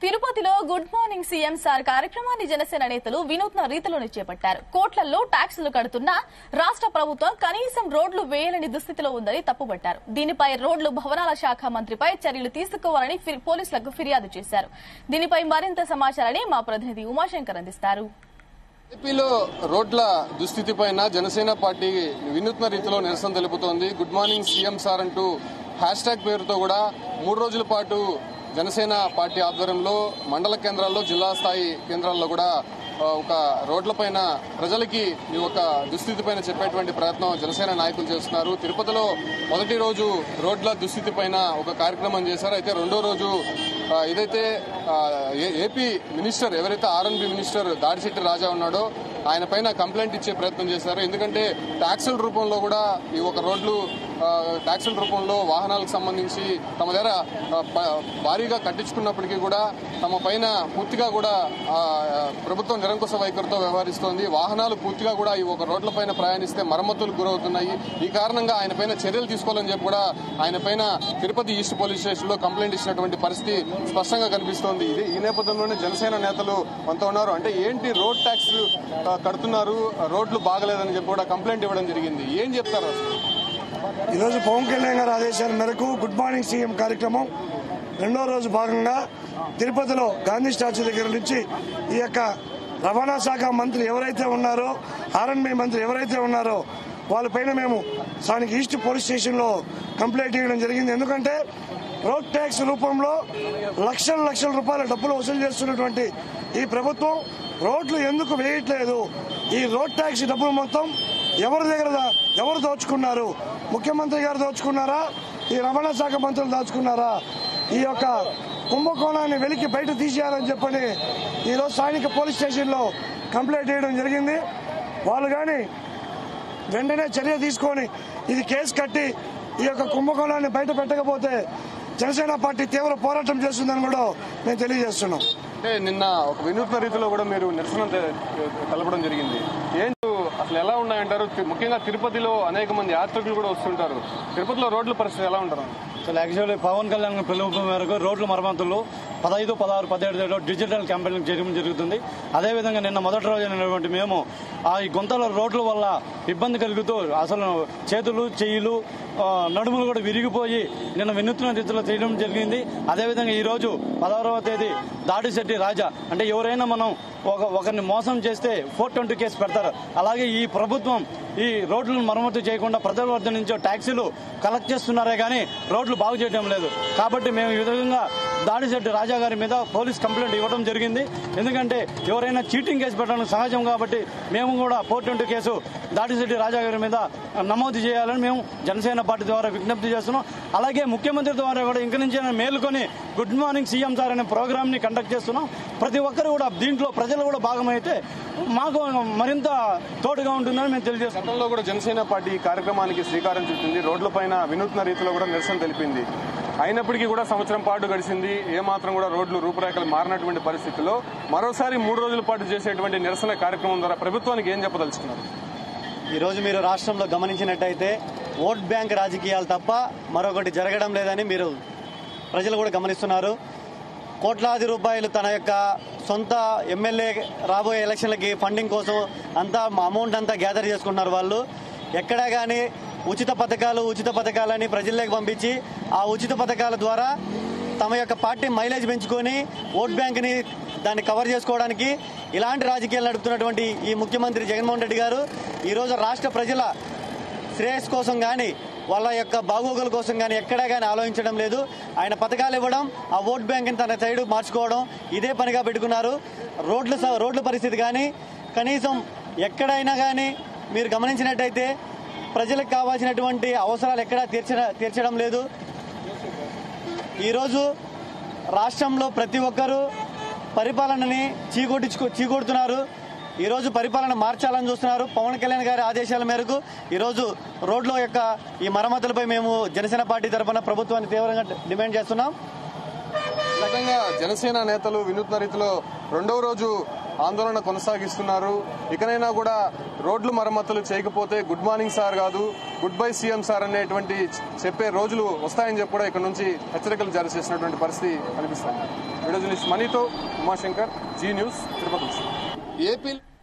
తిరుపతిలో good morning CM sir కార్యక్రమాన్ని జనసేన నేతలు వినూత్న రీతిలోనే చేపట్టారు. కోట్లలో ట్యాక్సులు కడుతున్నా రాష్ట్ర ప్రభుత్వం కనీసం రోడ్లు వేయలేని దుస్థితిలో ఉందని తప్పుబట్టారు. దీనిపై రోడ్లు భవనాల శాఖ మంత్రిపై చర్యలు తీసుకోవాలని పోలీసులకు ఫిర్యాదు చేశారు. దీనిపై మరింత సమాచారాన్ని మా ప్రతినిధి ఉమాశంకర్ అందిస్తారు. ఏపీలో రోడ్ల దుస్థితిపైన జనసేన పార్టీ వినూత్న రీతిలో నిరసన తెలుపుతోంది. గుడ్ మార్నింగ్ సీఎం సార్ అంటూ హ్యాష్ ట్యాగ్ పేరుతో కూడా 3 రోజుల పాటు జనసేన పార్టీ ఆధ్వర్యంలో మండల కేంద్రాల్లో, జిల్లా స్థాయి కేంద్రాల్లో కూడా ఒక రోడ్లపైన ప్రజలకి ఈ ఒక దుస్థితిపైన చెప్పేటువంటి ప్రయత్నం జనసేన నాయకులు చేస్తున్నారు. తిరుపతిలో మొదటి రోజు రోడ్ల దుస్థితిపైన ఒక కార్యక్రమం చేశారు. అయితే రెండో రోజు ఏదైతే ఏపీ మినిస్టర్, ఎవరైతే ఆర్ఎన్బి మినిస్టర్ దాడిశెట్టి రాజా ఉన్నాడో ఆయన పైన కంప్లైంట్ ఇచ్చే ప్రయత్నం చేశారు. ఎందుకంటే ట్యాక్సుల రూపంలో కూడా ఈ ఒక రోడ్లు ట్యాక్సుల రూపంలో వాహనాలకు సంబంధించి తమ దగ్గర భారీగా కట్టించుకున్నప్పటికీ కూడా తమ పైన పూర్తిగా కూడా ప్రభుత్వం నిరంకుశ వైఖరితో వ్యవహరిస్తోంది. వాహనాలు పూర్తిగా కూడా ఈ ఒక రోడ్లపైన ప్రయాణిస్తే మరమ్మతులు గురవుతున్నాయి. ఈ కారణంగా ఆయన పైన చర్యలు తీసుకోవాలని చెప్పి కూడా ఆయన పైన తిరుపతి ఈస్ట్ పోలీస్ స్టేషన్ లో కంప్లైంట్ ఇచ్చినటువంటి పరిస్థితి స్పష్టంగా కనిపిస్తోంది. ఈ నేపథ్యంలోనే జనసేన నేతలు అంతా ఉన్నారు. అంటే ఏంటి రోడ్ ట్యాక్స్ కడుతున్నారు, రోడ్లు బాగలేదని చెప్పి కూడా కంప్లైంట్ ఇవ్వడం జరిగింది. ఏం చెప్తారు? ఈరోజు పవన్ కళ్యాణ్ గారి ఆదేశాల మేరకు గుడ్ మార్నింగ్ సీఎం కార్యక్రమం రెండో రోజు భాగంగా తిరుపతిలో గాంధీ స్టాచ్యూ దగ్గర నుంచి ఈ యొక్క రవాణా శాఖ మంత్రి ఎవరైతే ఉన్నారో, ఆర్ఎన్బి మంత్రి ఎవరైతే ఉన్నారో వాళ్ళపైన మేము స్థానిక ఈస్ట్ పోలీస్ స్టేషన్ లో కంప్లైంట్ ఇవ్వడం జరిగింది. ఎందుకంటే రోడ్ ట్యాక్స్ రూపంలో లక్షల రూపాయల డబ్బులు వసూలు చేస్తున్నటువంటి ఈ ప్రభుత్వం రోడ్లు ఎందుకు వేయట్లేదు? ఈ రోడ్ ట్యాక్స్ డబ్బులు మొత్తం ఎవరు దోచుకున్నారు? ముఖ్యమంత్రి గారు దోచుకున్నారా? ఈ రవాణా శాఖ మంత్రులు దోచుకున్నారా? ఈ యొక్క కుంభకోణాన్ని వెలికి బయట తీసేయాలని చెప్పని ఈరోజు స్థానిక పోలీస్ స్టేషన్ లో కంప్లైంట్ చేయడం జరిగింది. వాళ్ళు కానీ వెంటనే చర్య తీసుకొని ఇది కేసు కట్టి ఈ యొక్క కుంభకోణాన్ని బయట పెట్టకపోతే జనసేన పార్టీ తీవ్ర పోరాటం చేస్తుందని కూడా మేము తెలియజేస్తున్నాం. అంటే నిన్న ఒక వినూత్న రీతిలో కూడా మీరు నిరసన తెలపడం జరిగింది. ఏంటి అసలు ఎలా ఉన్నాయంటారు? ముఖ్యంగా తిరుపతిలో అనేక మంది యాత్రికులు కూడా వస్తుంటారు. తిరుపతిలో రోడ్ల పరిస్థితి ఎలా ఉంటారు? యాక్చువల్లీ పవన్ కళ్యాణ్ పిలుపు మేరకు రోడ్ల మరమ్మతులు 15, 16, 17 డిజిటల్ క్యాంపెయిన్ చేయడం జరుగుతుంది. అదేవిధంగా నిన్న మొదటి రోజు అయినటువంటి మేము ఈ గుంతల రోడ్ల వల్ల ఇబ్బంది కలుగుతూ అసలు చేతులు, చెయ్యిలు, నడుములు కూడా విరిగిపోయి నిన్న వినూత్న రీతిలో చేయడం జరిగింది. అదేవిధంగా ఈ రోజు 16వ తేదీ దాడిశెట్టి రాజా అంటే ఎవరైనా మనం ఒకరిని మోసం చేస్తే 420 కేసు పెడతారు. అలాగే ఈ ప్రభుత్వం ఈ రోడ్లను మరమ్మతు చేయకుండా ప్రజల వద్ద నుంచో ట్యాక్సీలు కలెక్ట్ చేస్తున్నారే కానీ రోడ్లు బాగు చేయడం లేదు. కాబట్టి మేము ఈ విధంగా దాడిశెట్టి రాజా గారి మీద పోలీస్ కంప్లైంట్ ఇవ్వడం జరిగింది. ఎందుకంటే ఎవరైనా చీటింగ్ కేసు పెట్టడం సహజం కాబట్టి మేము కూడా 420 కేసు దాడిశెట్టి రాజా గారి మీద నమోదు చేయాలని మేము జనసేన పార్టీ ద్వారా విజ్ఞప్తి చేస్తున్నాం. అలాగే ముఖ్యమంత్రి ద్వారా కూడా ఇంక నుంచి మేలుకొని గుడ్ మార్నింగ్ సీఎం సార్ అనే ప్రోగ్రామ్ ని కండక్ట్ చేస్తున్నాం. ప్రతి ఒక్కరు కూడా దీంట్లో ప్రజలు కూడా భాగమైతే మాకు మరింత తోడుగా ఉంటుందని మేము తెలియజేస్తాం. గతంలో కూడా జనసేన పార్టీ ఈ కార్యక్రమానికి శ్రీకారం చుట్టింది. రోడ్లపైన వినూత్న రీతిలో కూడా నిరసన తెలిపింది. అయినప్పటికీ కూడా సంవత్సరం పాటు గడిచింది. ఏమాత్రం కూడా రోడ్లు రూపురేఖలు మారినటువంటి పరిస్థితుల్లో మరోసారి 3 రోజుల పాటు చేసేటువంటి నిరసన కార్యక్రమం ద్వారా ప్రభుత్వానికి ఏం చెప్పదలుచుకున్నారు? ఈ రోజు మీరు రాష్ట్రంలో గమనించినట్టయితే ఓట్ బ్యాంక్ రాజకీయాలు తప్ప మరొకటి జరగడం లేదని మీరు ప్రజలు కూడా గమనిస్తున్నారు. కోట్లాది రూపాయలు తన యొక్క సొంత ఎమ్మెల్యే రాబోయే ఎలక్షన్లకి ఫండింగ్ కోసం అంతా అమౌంట్ అంతా గ్యాదర్ చేసుకుంటున్నారు. వాళ్ళు ఎక్కడా కానీ ఉచిత పథకాలని ప్రజల్లోకి పంపించి ఆ ఉచిత పథకాల ద్వారా తమ యొక్క పార్టీ మైలేజ్ పెంచుకొని ఓట్ బ్యాంక్ని దాన్ని కవర్ చేసుకోవడానికి ఇలాంటి రాజకీయాలు నడుపుతున్నటువంటి ఈ ముఖ్యమంత్రి జగన్మోహన్ రెడ్డి గారు ఈరోజు రాష్ట్ర ప్రజల శ్రేయస్ కోసం కానీ వాళ్ళ యొక్క బాగోగుల కోసం కానీ ఎక్కడా కానీ ఆలోచించడం లేదు. ఆయన పథకాలు ఇవ్వడం, ఆ ఓట్ బ్యాంక్ని తన సైడ్ మార్చుకోవడం ఇదే పనిగా పెట్టుకున్నారు. రోడ్ల పరిస్థితి కానీ కనీసం ఎక్కడైనా కానీ మీరు గమనించినట్టయితే ప్రజలకు కావాల్సినటువంటి అవసరాలు ఎక్కడా తీర్చడం లేదు. ఈరోజు రాష్ట్రంలో ప్రతి ఒక్కరూ పరిపాలనని చీకొడుతున్నారు. ఈరోజు పరిపాలన మార్చాలని చూస్తున్నారు. పవన్ కళ్యాణ్ గారి ఆదేశాల మేరకు ఈరోజు రోడ్ల యొక్క ఈ మరమ్మతులపై మేము జనసేన పార్టీ తరఫున ప్రభుత్వాన్ని తీవ్రంగా డిమాండ్ చేస్తున్నాం. ఖచ్చితంగా జనసేన నేతలు వినూత్న రీతిలో రెండవ రోజు ఆందోళన కొనసాగిస్తున్నారు. ఇకనైనా కూడా రోడ్లు మరమ్మతులు చేయకపోతే గుడ్ మార్నింగ్ సార్ కాదు, గుడ్ బై సీఎం సార్ అనేటువంటి చెప్పే రోజులు వస్తాయని చెప్పి కూడా ఇక్కడ నుంచి హెచ్చరికలు జారీ చేసినటువంటి పరిస్థితి కనిపిస్తుంది. వీడియో జర్నలిస్ట్ మనీతో Umashankar, Zee news, Tirupati. AP